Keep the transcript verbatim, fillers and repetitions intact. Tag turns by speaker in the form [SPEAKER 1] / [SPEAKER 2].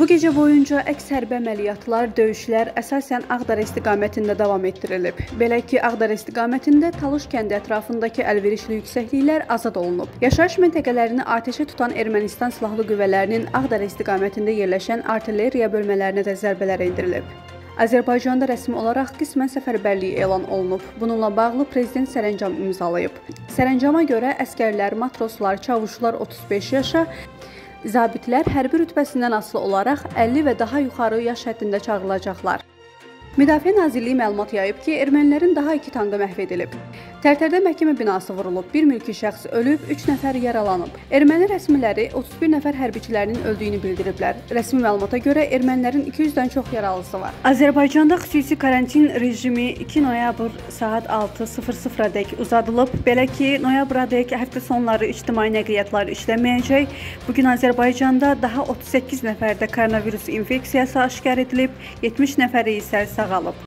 [SPEAKER 1] Bu gecə boyunca əks hərbi əməliyyatlar, döyüşlər əsasən Ağdərə istiqamətində davam etdirilib. Belə ki, Ağdərə istiqamətində Talış kəndi ətrafındakı əlverişli yüksəkliklər azad olunub. Yaşayış məntəqələrini atəşə tutan Ermənistan silahlı qüvvələrinin Ağdərə istiqamətində yerləşən artilleriya bölmələrinə də zərbələr endirilib. Azərbaycanda rəsmi olaraq qismən səfərbərliyi elan olunub. Bununla bağlı Prezident sərəncam imzalayıb. Sərəncama görə əskərlər, matroslar, çavuşlar otuz beş yaşa, zabitlər hərbi rütbəsindən asılı olaraq əlli və daha yuxarı yaş həddində çağırılacaqlar. Müdafiə Nazirliyi məlumat yayıb ki, ermənilərin daha iki tankı məhv edilib. Tərtərdə məhkəmə binası vurulub, bir mülki şəxs ölüb, üç nəfər yaralanıb. Erməni rəsmiləri otuz bir nəfər hərbiçilərinin öldüyünü bildiriblər. Rəsmi məlumata görə ermənilərin iki yüzdən çox yaralısı var. Azərbaycanda xüsusi karantin rejimi iki noyabr saat altı sıfır sıfıradək uzadılıb. Belə ki, noyabradək həftə sonları ictimai nəqliyyatlar işləməyəcək. Bugün Azərbaycanda daha otuz səkkiz nəfərdə koronavirus infeksiyası aşkar edilib, yetmiş nəfəri isə sağalıb.